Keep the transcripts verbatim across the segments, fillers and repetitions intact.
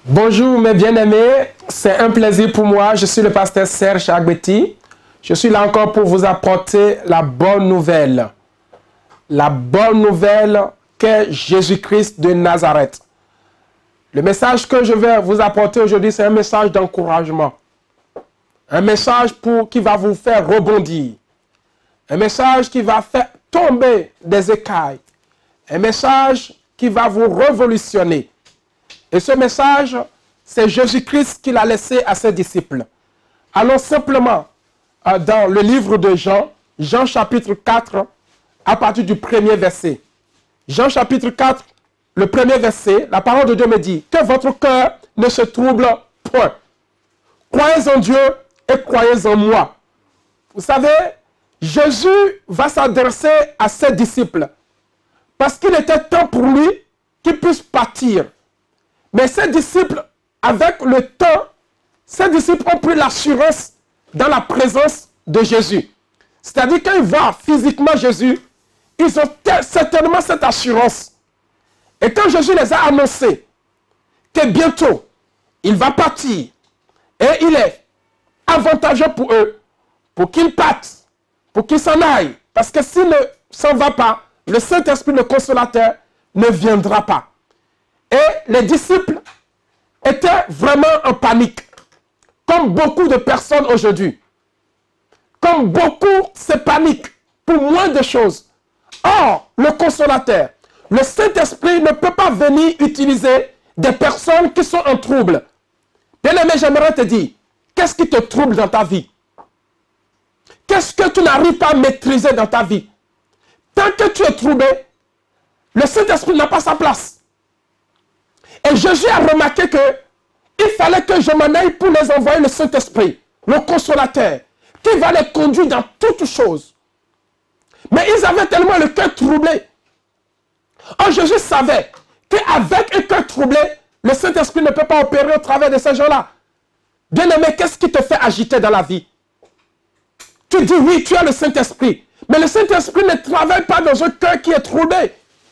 Bonjour mes bien-aimés, c'est un plaisir pour moi. Je suis le pasteur Serge Agbeti. Je suis là encore pour vous apporter la bonne nouvelle. La bonne nouvelle qu'est Jésus-Christ de Nazareth. Le message que je vais vous apporter aujourd'hui, c'est un message d'encouragement. Un message pour, qui va vous faire rebondir. Un message qui va faire tomber des écailles. Un message qui va vous révolutionner. Et ce message, c'est Jésus-Christ qui l'a laissé à ses disciples. Allons simplement euh, dans le livre de Jean, Jean chapitre quatre, à partir du premier verset. Jean chapitre quatre, le premier verset, la parole de Dieu me dit que votre cœur ne se trouble point. Croyez en Dieu et croyez en moi. Vous savez, Jésus va s'adresser à ses disciples parce qu'il était temps pour lui qu'il puisse partir. Mais ses disciples, avec le temps, ses disciples ont pris l'assurance dans la présence de Jésus. C'est-à-dire qu'ils voient physiquement Jésus, ils ont certainement cette assurance. Et quand Jésus les a annoncé que bientôt, il va partir, et il est avantageux pour eux, pour qu'ils partent, pour qu'ils s'en aillent. Parce que s'il ne s'en va pas, le Saint-Esprit, le Consolateur, ne viendra pas. Et les disciples étaient vraiment en panique, comme beaucoup de personnes aujourd'hui. Comme beaucoup se paniquent pour moins de choses. Or, le Consolateur, le Saint-Esprit ne peut pas venir utiliser des personnes qui sont en trouble. Bien-aimé, j'aimerais te dire, qu'est-ce qui te trouble dans ta vie? Qu'est-ce que tu n'arrives pas à maîtriser dans ta vie? Tant que tu es troublé, le Saint-Esprit n'a pas sa place. Et Jésus a remarqué que il fallait que je m'en aille pour les envoyer le Saint-Esprit, le Consolateur, qui va les conduire dans toutes choses. Mais ils avaient tellement le cœur troublé. Or, Jésus savait qu'avec un cœur troublé, le Saint-Esprit ne peut pas opérer au travers de ces gens-là. Bien-aimé, qu'est-ce qui te fait agiter dans la vie? Tu dis oui, tu as le Saint-Esprit. Mais le Saint-Esprit ne travaille pas dans un cœur qui est troublé.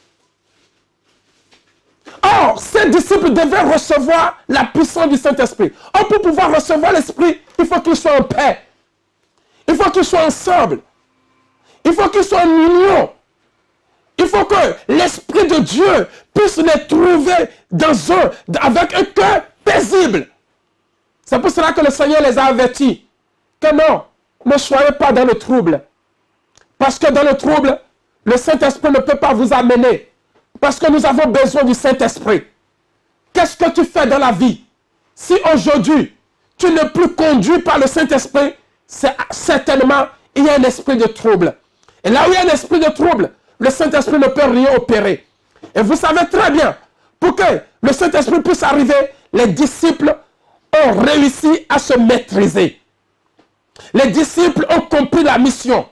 Or, ces disciples devaient recevoir la puissance du Saint-Esprit. Or, pour pouvoir recevoir l'Esprit, il faut qu'ils soient en paix. Il faut qu'ils soient ensemble. Il faut qu'ils soient en union. Il faut que l'Esprit de Dieu puisse les trouver dans un, avec un cœur paisible. C'est pour cela que le Seigneur les a avertis. Que non, ne soyez pas dans le trouble. Parce que dans le trouble, le Saint-Esprit ne peut pas vous amener. Parce que nous avons besoin du Saint-Esprit. Qu'est-ce que tu fais dans la vie? Si aujourd'hui, tu n'es plus conduit par le Saint-Esprit, c'est certainement, il y a un esprit de trouble. Et là où il y a un esprit de trouble, le Saint-Esprit ne peut rien opérer. Et vous savez très bien, pour que le Saint-Esprit puisse arriver, les disciples ont réussi à se maîtriser. Les disciples ont compris la mission.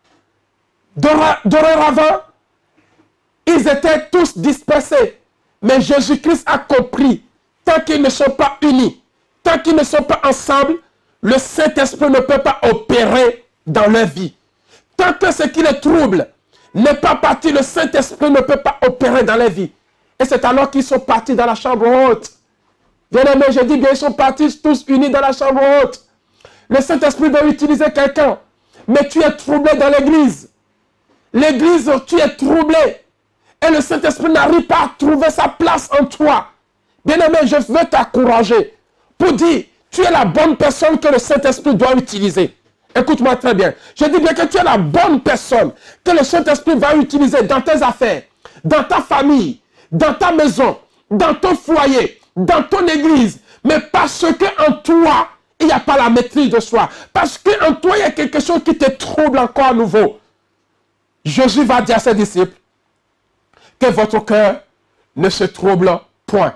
Dorénavant, ils étaient tous dispersés. Mais Jésus-Christ a compris, tant qu'ils ne sont pas unis, tant qu'ils ne sont pas ensemble, le Saint-Esprit ne peut pas opérer dans leur vie. Tant que ce qui les trouble n'est pas parti, le Saint-Esprit ne peut pas opérer dans leur vie. Et c'est alors qu'ils sont partis dans la chambre haute. Bien aimé, je dis bien, ils sont partis tous unis dans la chambre haute. Le Saint-Esprit veut utiliser quelqu'un, mais tu es troublé dans l'église. L'église, tu es troublé. Et le Saint-Esprit n'arrive pas à trouver sa place en toi. Bien-aimé, je veux t'encourager pour dire, tu es la bonne personne que le Saint-Esprit doit utiliser. Écoute-moi très bien. Je dis bien que tu es la bonne personne que le Saint-Esprit va utiliser dans tes affaires, dans ta famille, dans ta maison, dans ton foyer, dans ton église. Mais parce qu'en toi, il n'y a pas la maîtrise de soi. Parce qu'en toi, il y a quelque chose qui te trouble encore à nouveau. Jésus va dire à ses disciples, que votre cœur ne se trouble point.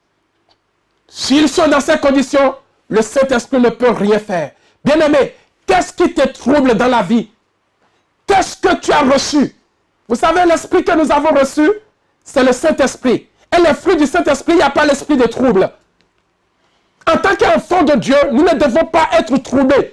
S'ils sont dans ces conditions, le Saint-Esprit ne peut rien faire. Bien-aimé, qu'est-ce qui te trouble dans la vie? Qu'est-ce que tu as reçu? Vous savez, l'esprit que nous avons reçu, c'est le Saint-Esprit. Et le fruit du Saint-Esprit, il n'y a pas l'esprit de trouble. En tant qu'enfant de Dieu, nous ne devons pas être troublés.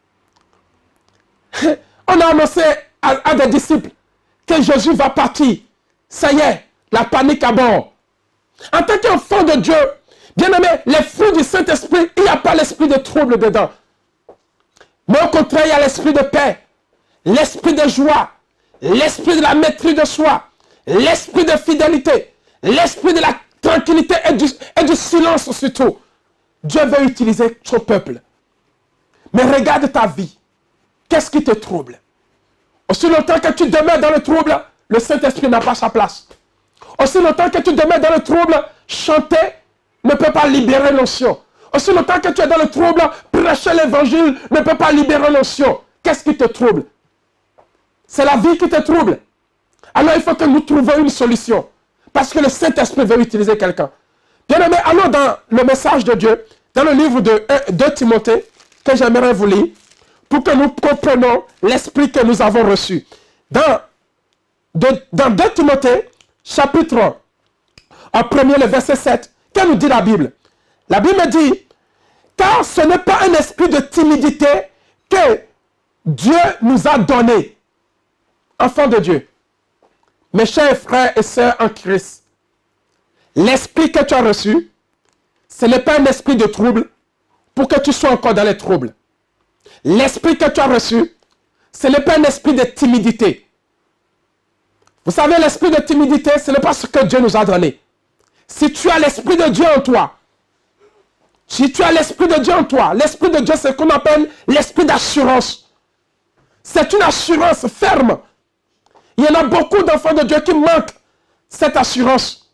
On a annoncé à, à des disciples que Jésus va partir. Ça y est, la panique à bord. En tant qu'enfant de Dieu, Bien-aimé, les fruits du Saint-Esprit, il n'y a pas l'esprit de trouble dedans. Mais au contraire, il y a l'esprit de paix, l'esprit de joie, l'esprit de la maîtrise de soi, l'esprit de fidélité, l'esprit de la tranquillité et du, et du silence surtout. Dieu veut utiliser son peuple. Mais regarde ta vie. Qu'est-ce qui te trouble? Aussi longtemps que tu demeures dans le trouble, le Saint-Esprit n'a pas sa place. Aussi longtemps que tu demeures dans le trouble, chanter ne peut pas libérer l'onction. Aussi longtemps que tu es dans le trouble, prêcher l'évangile ne peut pas libérer l'onction. Qu'est-ce qui te trouble? C'est la vie qui te trouble. Alors il faut que nous trouvions une solution. Parce que le Saint-Esprit veut utiliser quelqu'un. Bien aimé, allons dans le message de Dieu, dans le livre de deux Timothée, que j'aimerais vous lire, pour que nous comprenions l'esprit que nous avons reçu. Dans, de, dans deux Timothée, chapitre un, en premier, le verset sept, que nous dit la Bible? La Bible dit, car ce n'est pas un esprit de timidité que Dieu nous a donné, enfants de Dieu. Mes chers frères et sœurs en Christ, l'esprit que tu as reçu, ce n'est pas un esprit de trouble pour que tu sois encore dans les troubles. L'esprit que tu as reçu, ce n'est pas un esprit de timidité. Vous savez, l'esprit de timidité, ce n'est pas ce que Dieu nous a donné. Si tu as l'esprit de Dieu en toi, si tu as l'esprit de Dieu en toi, l'esprit de Dieu, c'est ce qu'on appelle l'esprit d'assurance. C'est une assurance ferme. Il y en a beaucoup d'enfants de Dieu qui manquent cette assurance.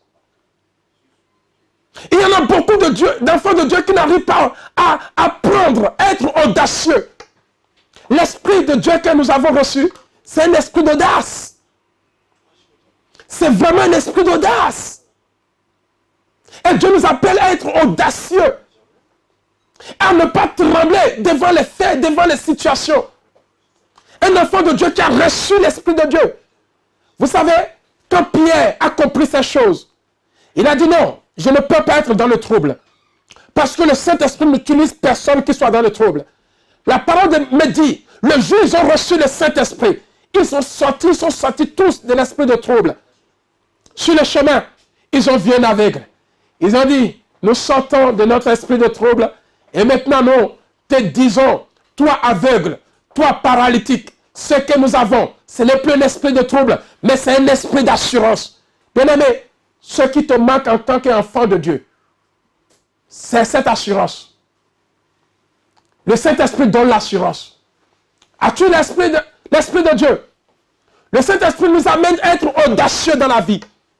Il y en a beaucoup d'enfants de, de Dieu qui n'arrivent pas à, à prendre, à être audacieux. L'esprit de Dieu que nous avons reçu, c'est un esprit d'audace. C'est vraiment un esprit d'audace. Et Dieu nous appelle à être audacieux. À ne pas trembler devant les faits, devant les situations. Un enfant de Dieu qui a reçu l'esprit de Dieu. Vous savez, quand Pierre a compris ces choses, il a dit non, je ne peux pas être dans le trouble. Parce que le Saint-Esprit n'utilise personne qui soit dans le trouble. La parole de me dit, le jour où ils ont reçu le Saint-Esprit, ils sont sortis, ils sont sortis tous de l'esprit de trouble. Sur le chemin, ils ont vu un aveugle. Ils ont dit, nous sortons de notre esprit de trouble et maintenant nous te disons, toi aveugle, toi paralytique, ce que nous avons, ce n'est plus l'esprit de trouble, mais c'est un esprit d'assurance. Bien-aimé, ce qui te manque en tant qu'enfant de Dieu, c'est cette assurance. Le Saint-Esprit donne l'assurance. As-tu l'esprit de, l'esprit de Dieu? Le Saint-Esprit nous amène à être audacieux dans la vie.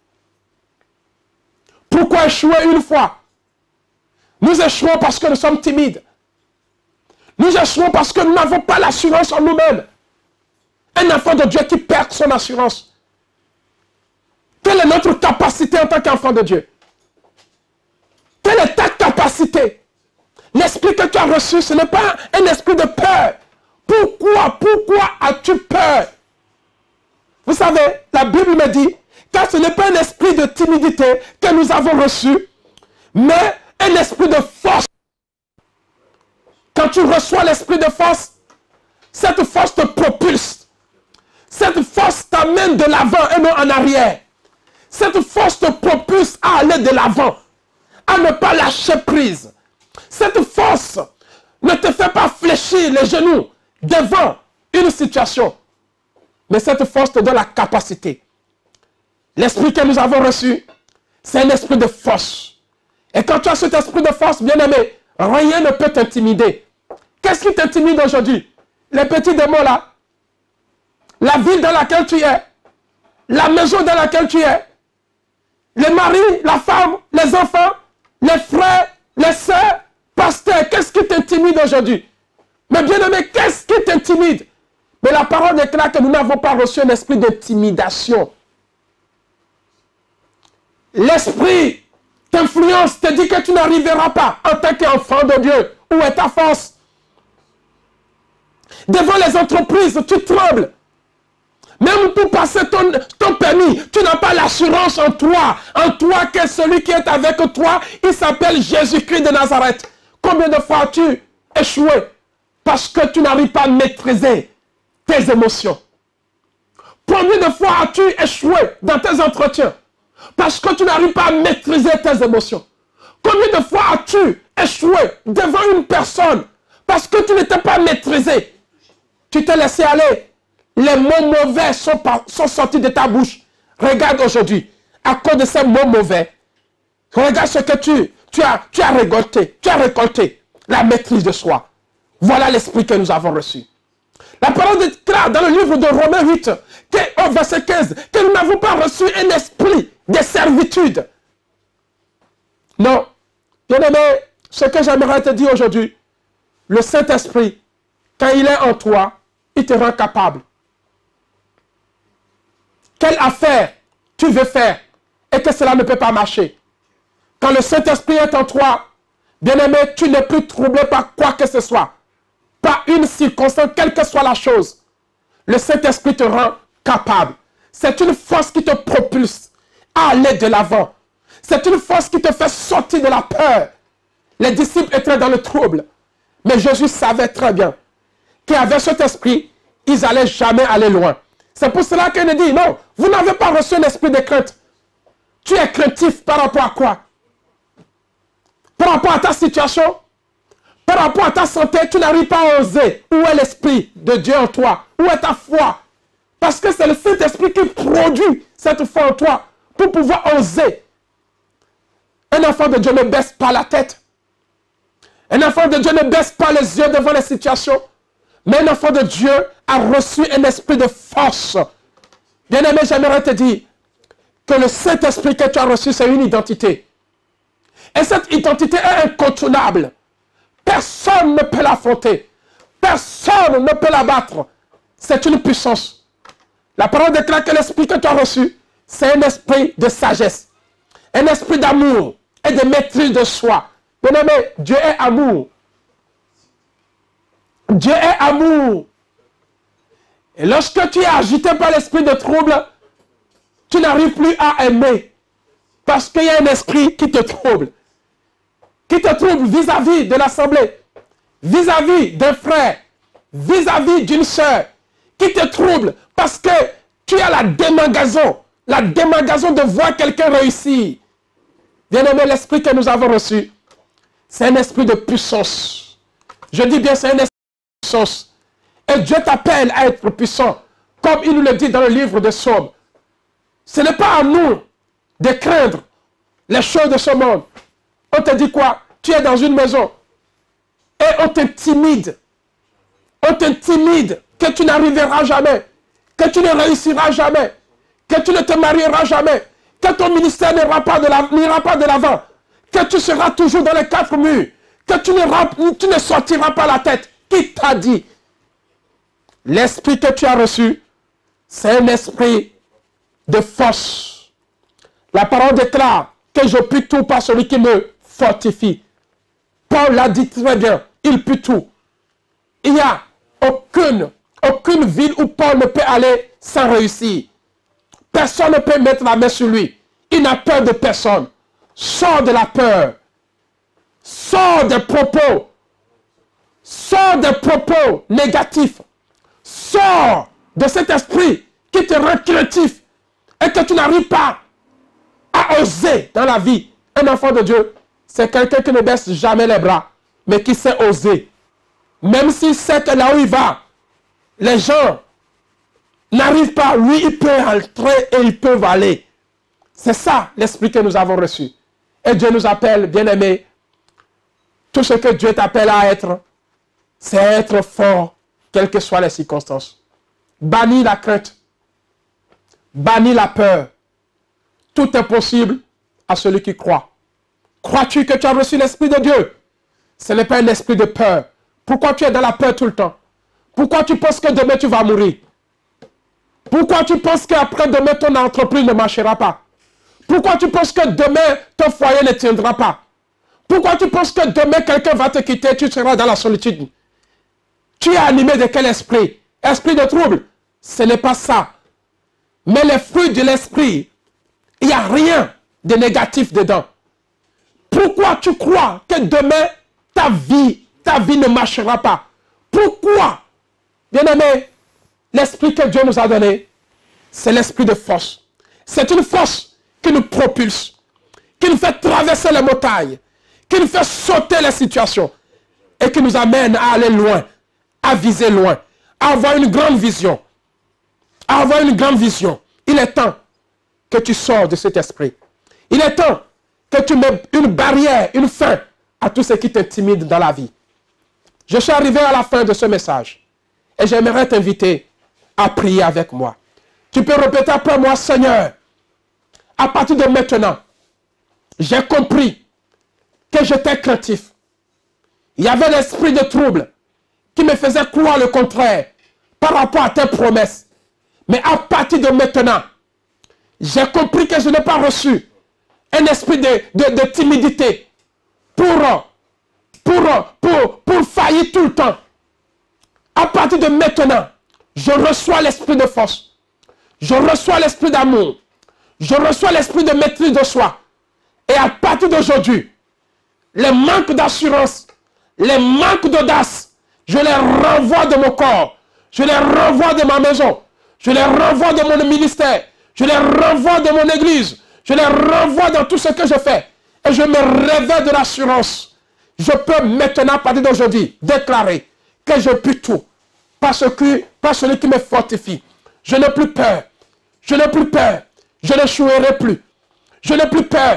Pourquoi échouer une fois? Nous échouons parce que nous sommes timides. Nous échouons parce que nous n'avons pas l'assurance en nous-mêmes. Un enfant de Dieu qui perd son assurance. Quelle est notre capacité en tant qu'enfant de Dieu? Quelle est ta capacité? L'esprit que tu as reçu, ce n'est pas un esprit de peur. Pourquoi, pourquoi as-tu peur? Vous savez, la Bible me dit, car ce n'est pas un esprit de timidité que nous avons reçu, mais un esprit de force. Quand tu reçois l'esprit de force, cette force te propulse. Cette force t'amène de l'avant et non en arrière. Cette force te propulse à aller de l'avant, à ne pas lâcher prise. Cette force ne te fait pas fléchir les genoux devant une situation. Mais cette force te donne la capacité. L'esprit que nous avons reçu, c'est un esprit de force. Et quand tu as cet esprit de force, bien-aimé, rien ne peut t'intimider. Qu'est-ce qui t'intimide aujourd'hui? Les petits démons là, la ville dans laquelle tu es, la maison dans laquelle tu es, les maris, la femme, les enfants, les frères, les sœurs, pasteurs, qu'est-ce qui t'intimide aujourd'hui? Mais bien-aimé, qu'est-ce qui t'intimide? Mais la parole déclare que nous n'avons pas reçu un esprit d'intimidation. L'esprit t'influence, te dit que tu n'arriveras pas en tant qu'enfant de Dieu. Où est ta force? Devant les entreprises, tu trembles. Même pour passer ton, ton permis, tu n'as pas l'assurance en toi. En toi que celui qui est avec toi, il s'appelle Jésus-Christ de Nazareth. Combien de fois as-tu échoué parce que tu n'arrives pas à maîtriser tes émotions? Combien de fois as-tu échoué dans tes entretiens parce que tu n'arrives pas à maîtriser tes émotions? Combien de fois as-tu échoué devant une personne parce que tu n'étais pas maîtrisé? Tu t'es laissé aller. Les mots mauvais sont, par, sont sortis de ta bouche. Regarde aujourd'hui, à cause de ces mots mauvais, regarde ce que tu, tu, as, tu as récolté. Tu as récolté la maîtrise de soi. Voilà l'esprit que nous avons reçu. La parole déclare dans le livre de Romains huit, que, au verset quinze, que nous n'avons pas reçu un esprit de servitude. Non. Bien-aimé, ce que j'aimerais te dire aujourd'hui, le Saint-Esprit, quand il est en toi, il te rend capable. Quelle affaire tu veux faire et que cela ne peut pas marcher. Quand le Saint-Esprit est en toi, bien-aimé, tu n'es plus troublé par quoi que ce soit. Pas une circonstance, quelle que soit la chose. Le Saint-Esprit te rend capable. C'est une force qui te propulse à aller de l'avant. C'est une force qui te fait sortir de la peur. Les disciples étaient dans le trouble. Mais Jésus savait très bien qu'avec cet esprit, ils n'allaient jamais aller loin. C'est pour cela qu'il nous dit, non, vous n'avez pas reçu un esprit de crainte. Tu es craintif par rapport à quoi? Par rapport à ta situation? Par rapport à ta santé, tu n'arrives pas à oser. Où est l'esprit de Dieu en toi? Où est ta foi? Parce que c'est le Saint-Esprit qui produit cette foi en toi pour pouvoir oser. Un enfant de Dieu ne baisse pas la tête. Un enfant de Dieu ne baisse pas les yeux devant les situations. Mais un enfant de Dieu a reçu un esprit de force. Bien-aimé, j'aimerais te dire que le Saint-Esprit que tu as reçu, c'est une identité. Et cette identité est incontournable. Personne ne peut l'affronter. Personne ne peut l'abattre. C'est une puissance. La parole déclare que l'esprit que tu as reçu, c'est un esprit de sagesse. Un esprit d'amour et de maîtrise de soi. Bien-aimé, Dieu est amour. Dieu est amour. Et lorsque tu es agité par l'esprit de trouble, tu n'arrives plus à aimer. Parce qu'il y a un esprit qui te trouble. Qui te trouble vis-à-vis de l'assemblée. Vis-à-vis d'un frère. Vis-à-vis d'une soeur. Qui te trouble parce que tu as la démangeaison. La démangeaison de voir quelqu'un réussir. Bien-aimé, l'esprit que nous avons reçu, c'est un esprit de puissance. Je dis bien, c'est un esprit de puissance. Et Dieu t'appelle à être puissant, comme il nous le dit dans le livre de Psaumes. Ce n'est pas à nous de craindre les choses de ce monde. On te dit quoi? Tu es dans une maison et on t'intimide. On t'intimide que tu n'arriveras jamais, que tu ne réussiras jamais, que tu ne te marieras jamais, que ton ministère n'ira pas de l'avant, que tu seras toujours dans les quatre murs, que tu ne, tu ne sortiras pas la tête. Qui t'a dit? L'esprit que tu as reçu, c'est un esprit de force. La parole déclare que je puis tout par celui qui me fortifie. Paul l'a dit très bien, il peut tout. Il n'y a aucune, aucune ville où Paul ne peut aller sans réussir. Personne ne peut mettre la main sur lui. Il n'a peur de personne. Sors de la peur. Sors des propos. Sors des propos négatifs. Sors de cet esprit qui te rend craintif et que tu n'arrives pas à oser dans la vie. Un enfant de Dieu, c'est quelqu'un qui ne baisse jamais les bras, mais qui sait oser. Même s'il sait que là où il va, les gens n'arrivent pas, lui il peut entrer et ils peuvent aller. C'est ça l'esprit que nous avons reçu. Et Dieu nous appelle, bien-aimés, tout ce que Dieu t'appelle à être, c'est être fort, quelles que soient les circonstances. Bannis la crainte. Bannis la peur. Tout est possible à celui qui croit. Crois-tu que tu as reçu l'Esprit de Dieu? Ce n'est pas un esprit de peur. Pourquoi tu es dans la peur tout le temps? Pourquoi tu penses que demain tu vas mourir? Pourquoi tu penses qu'après demain ton entreprise ne marchera pas? Pourquoi tu penses que demain ton foyer ne tiendra pas? Pourquoi tu penses que demain quelqu'un va te quitter et tu seras dans la solitude? Tu es animé de quel esprit? Esprit de trouble? Ce n'est pas ça. Mais les fruits de l'esprit, il n'y a rien de négatif dedans. Pourquoi tu crois que demain ta vie, ta vie ne marchera pas? Pourquoi? Bien-aimé, l'esprit que Dieu nous a donné, c'est l'esprit de force. C'est une force qui nous propulse, qui nous fait traverser les montagnes, qui nous fait sauter les situations et qui nous amène à aller loin, à viser loin, à avoir une grande vision, à avoir une grande vision. Il est temps que tu sors de cet esprit. Il est temps que tu mets une barrière, une fin à tout ce qui t'intimide dans la vie. Je suis arrivé à la fin de ce message et j'aimerais t'inviter à prier avec moi. Tu peux répéter après moi, Seigneur, à partir de maintenant, j'ai compris que j'étais craintif. Il y avait l'esprit de trouble qui me faisait croire le contraire par rapport à tes promesses. Mais à partir de maintenant, j'ai compris que je n'ai pas reçu un esprit de, de, de timidité pour, pour, pour, pour faillir tout le temps. À partir de maintenant, je reçois l'esprit de force. Je reçois l'esprit d'amour. Je reçois l'esprit de maîtrise de soi. Et à partir d'aujourd'hui, les manques d'assurance, les manques d'audace, je les renvoie de mon corps. Je les renvoie de ma maison. Je les renvoie de mon ministère. Je les renvoie de mon église. Je les renvoie dans tout ce que je fais. Et je me réveille de l'assurance. Je peux maintenant, à partir d'aujourd'hui, déclarer que je puis tout. Parce que, par celui qui me fortifie. Je n'ai plus peur. Je n'ai plus peur. Je n'échouerai plus. Je n'ai plus peur.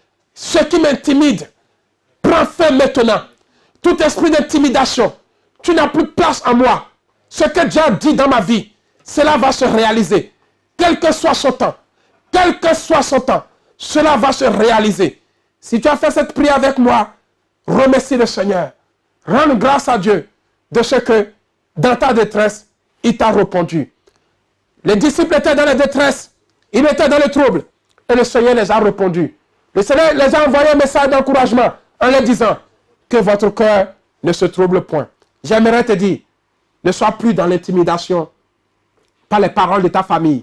Ce qui m'intimide prend fin maintenant. Tout esprit d'intimidation, tu n'as plus place en moi. Ce que Dieu a dit dans ma vie, cela va se réaliser. Quel que soit son temps, quel que soit son temps, cela va se réaliser. Si tu as fait cette prière avec moi, remercie le Seigneur. Rends grâce à Dieu de ce que, dans ta détresse, il t'a répondu. Les disciples étaient dans la détresse, ils étaient dans le trouble, et le Seigneur les a répondu. Le Seigneur les a envoyé un message d'encouragement en leur disant que votre cœur ne se trouble point. J'aimerais te dire, ne sois plus dans l'intimidation par les paroles de ta famille.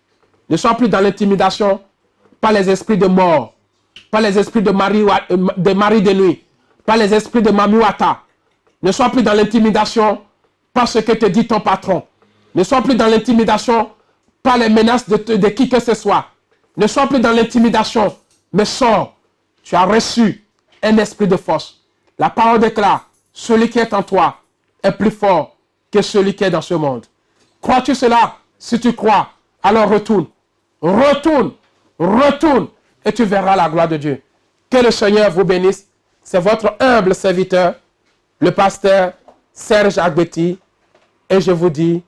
Ne sois plus dans l'intimidation par les esprits de mort, par les esprits de mari de, mari de nuit, par les esprits de Mamiwata. Ne sois plus dans l'intimidation par ce que te dit ton patron. Ne sois plus dans l'intimidation par les menaces de, de qui que ce soit. Ne sois plus dans l'intimidation, mais sors. Tu as reçu un esprit de force. La parole déclare, celui qui est en toi est plus fort que celui qui est dans ce monde. Crois-tu cela? Si tu crois, alors retourne. Retourne, retourne, et tu verras la gloire de Dieu. Que le Seigneur vous bénisse. C'est votre humble serviteur, le pasteur Serge Agbeti. Et je vous dis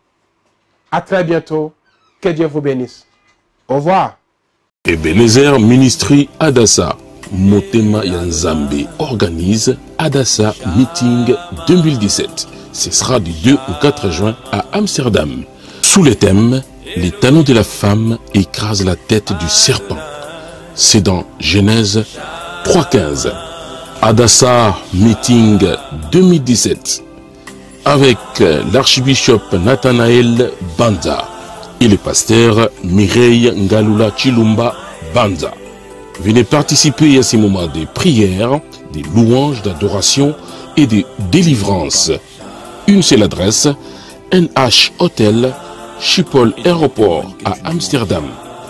à très bientôt. Que Dieu vous bénisse. Au revoir. Ebenezer Ministry Adassa, Motema Yanzambe organise Adassa Meeting deux mille dix-sept. Ce sera du deux au quatre juin à Amsterdam. Sous le thème, les talons de la femme écrasent la tête du serpent. C'est dans Genèse trois quinze. Adassa Meeting deux mille dix-sept. Avec l'archibishop Nathanaël Banza et le pasteur Mireille Ngalula Chilumba Banza. Venez participer à ces moments de prière, de louanges, d'adoration et de délivrance. Une seule adresse, N H Hotel, Schiphol Aéroport à Amsterdam.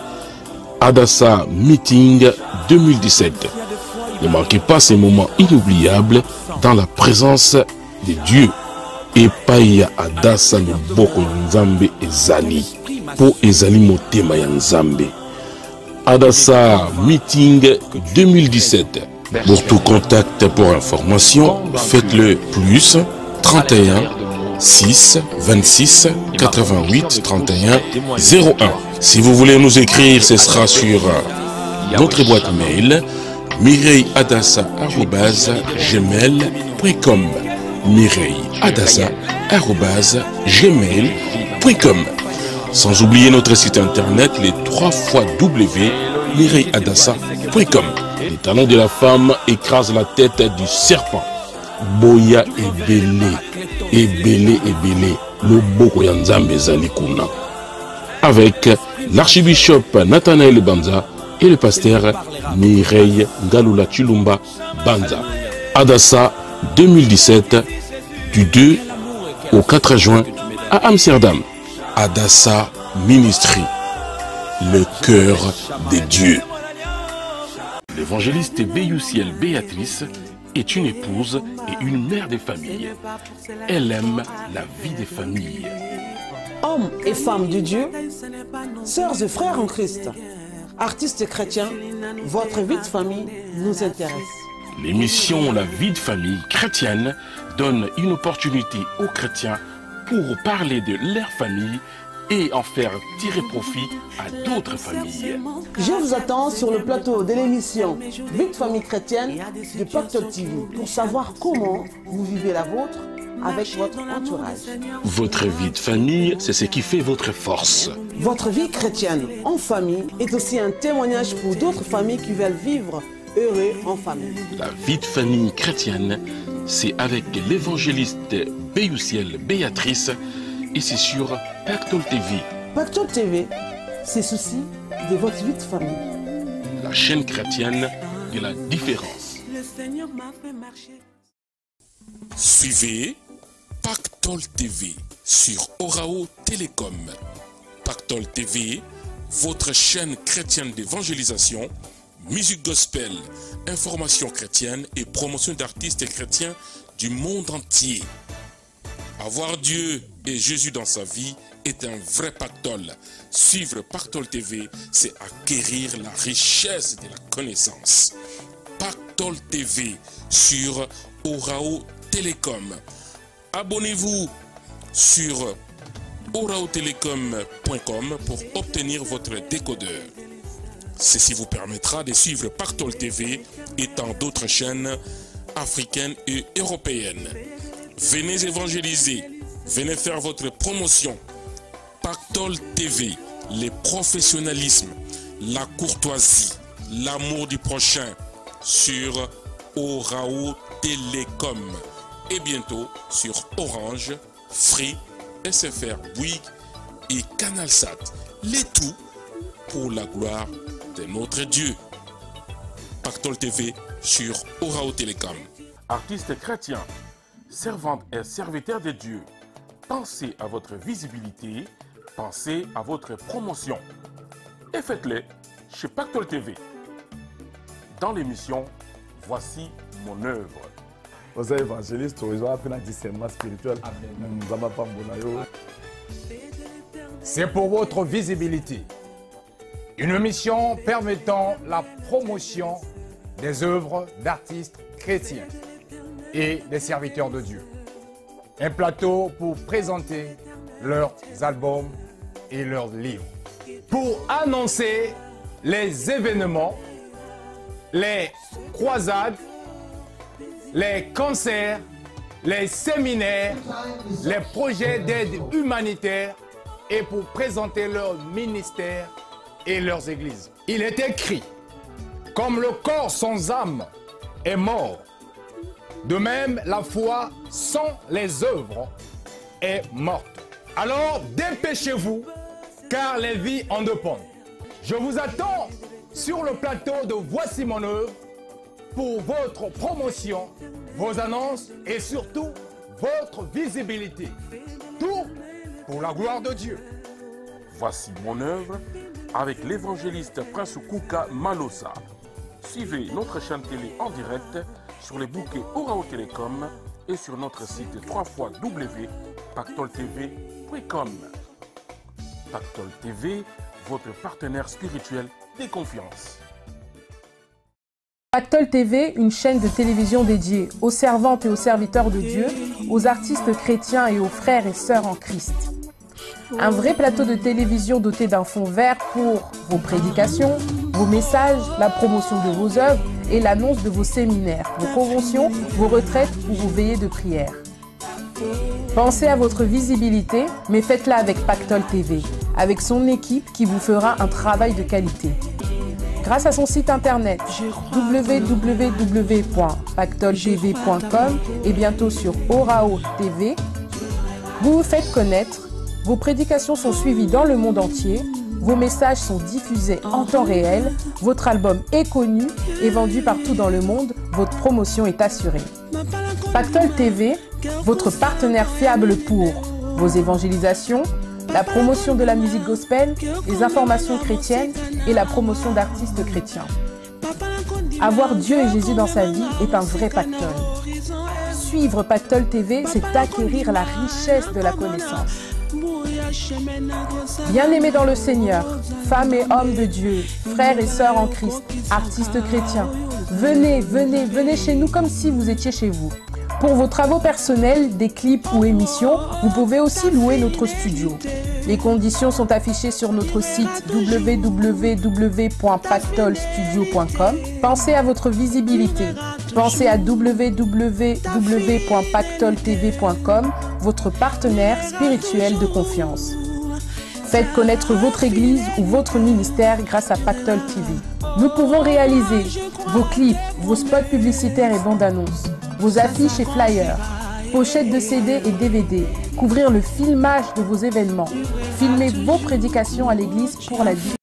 Adassa Meeting deux mille dix-sept. Ne manquez pas ces moments inoubliables dans la présence de Dieu. Et Paya Adassa Luboko Nzambe Ezali. Pour Ezali Motema Nzambe. Adassa Meeting deux mille dix-sept. Pour tout contact pour information, faites-le plus trente et un six vingt-six quatre-vingt-huit trente et un zéro un. Si vous voulez nous écrire, ce sera sur notre boîte mail mireille adassa arobase gmail point com. mireille adassa arobase gmail point com. Sans oublier notre site internet, les trois fois w point mireille adassa point com. Les talons de la femme écrasent la tête du serpent. Boya et belé, et belé et belé, le boko yanzambe zalikuna. Avec l'archibishop Nathanaël Banza et le pasteur Mireille Ngalula Chilumba Banza. Adassa deux mille dix-sept, du deux au quatre juin à Amsterdam. Adassa Ministry, le cœur des dieux. L'évangéliste Béoussiel Béatrice est une épouse et une mère des familles. Elle aime la vie des familles. Hommes et femmes de Dieu, sœurs et frères en Christ, artistes chrétiens, votre vie de famille nous intéresse. L'émission La vie de famille chrétienne donne une opportunité aux chrétiens pour parler de leur famille et en faire tirer profit à d'autres familles. Je vous attends sur le plateau de l'émission Vie de famille chrétienne de Pactole T V pour savoir comment vous vivez la vôtre avec votre entourage. Votre vie de famille, c'est ce qui fait votre force. Votre vie chrétienne en famille est aussi un témoignage pour d'autres familles qui veulent vivre heureux en famille. La vie de famille chrétienne, c'est avec l'évangéliste Béoussiel Béatrice et c'est sur Pactole T V. Pactole T V, c'est ceci de votre vie de famille. La chaîne chrétienne de la différence. Le Seigneur m'a fait marcher. Suivez Pactole T V sur Orao Télécom. Pactole T V, votre chaîne chrétienne d'évangélisation, musique gospel, information chrétienne et promotion d'artistes chrétiens du monde entier. Avoir Dieu et Jésus dans sa vie est un vrai pactole. Suivre Pactole T V, c'est acquérir la richesse de la connaissance. Pactole T V sur Orao Télécom. Abonnez-vous sur orao télécom point com pour obtenir votre décodeur. Ceci vous permettra de suivre Pactole T V et tant d'autres chaînes africaines et européennes. Venez évangéliser, venez faire votre promotion. Pactole T V, le professionnalisme, la courtoisie, l'amour du prochain sur Orao Télécom et bientôt sur Orange, Free, S F R, Bouygues et Canalsat. Les tout pour la gloire de notre Dieu. Pactole T V sur Orao Télécom. Artistes chrétiens, servantes et serviteurs de Dieu, pensez à votre visibilité, pensez à votre promotion. Et faites-le chez Pactole T V. Dans l'émission Voici mon œuvre. Aux évangélistes, ils ont appris un discernement spirituel. C'est pour votre visibilité. Une mission permettant la promotion des œuvres d'artistes chrétiens et des serviteurs de Dieu. Un plateau pour présenter leurs albums et leurs livres. Pour annoncer les événements, les croisades, les concerts, les séminaires, les projets d'aide humanitaire et pour présenter leur ministère et leurs églises. Il est écrit, comme le corps sans âme est mort, de même la foi sans les œuvres est morte. Alors dépêchez-vous, car les vies en dépendent. Je vous attends sur le plateau de Voici mon œuvre pour votre promotion, vos annonces et surtout votre visibilité. Tout pour la gloire de Dieu. Voici mon œuvre avec l'évangéliste Prince Kouka Malosa. Suivez notre chaîne télé en direct sur les bouquets Orao Télécom et sur notre site w w w point pactole t v point com. Pactole T V, votre partenaire spirituel de confiance. Pactole T V, une chaîne de télévision dédiée aux servantes et aux serviteurs de Dieu, aux artistes chrétiens et aux frères et sœurs en Christ. Un vrai plateau de télévision doté d'un fond vert pour vos prédications, vos messages, la promotion de vos œuvres et l'annonce de vos séminaires, vos conventions, vos retraites ou vos veillées de prière. Pensez à votre visibilité, mais faites-la avec Pactole T V, avec son équipe qui vous fera un travail de qualité. Grâce à son site internet w w w point pactole t v point com et bientôt sur Orao T V, vous vous faites connaître, vos prédications sont suivies dans le monde entier, vos messages sont diffusés en temps réel, votre album est connu et vendu partout dans le monde, votre promotion est assurée. Pactole T V, votre partenaire fiable pour vos évangélisations, la promotion de la musique gospel, les informations chrétiennes et la promotion d'artistes chrétiens. Avoir Dieu et Jésus dans sa vie est un vrai pactole. Suivre Pactole T V, c'est acquérir la richesse de la connaissance. Bien-aimés dans le Seigneur, femmes et hommes de Dieu, frères et sœurs en Christ, artistes chrétiens, venez, venez, venez chez nous comme si vous étiez chez vous. Pour vos travaux personnels, des clips ou émissions, vous pouvez aussi louer notre studio. Les conditions sont affichées sur notre site w w w point pactole studio point com. Pensez à votre visibilité. Pensez à w w w point pactole t v point com, votre partenaire spirituel de confiance. Faites connaître votre église ou votre ministère grâce à Pactole T V. Nous pouvons réaliser vos clips, vos spots publicitaires et bandes annonces, vos affiches et flyers, pochettes de C D et D V D, couvrir le filmage de vos événements, filmer vos prédications à l'église pour la vie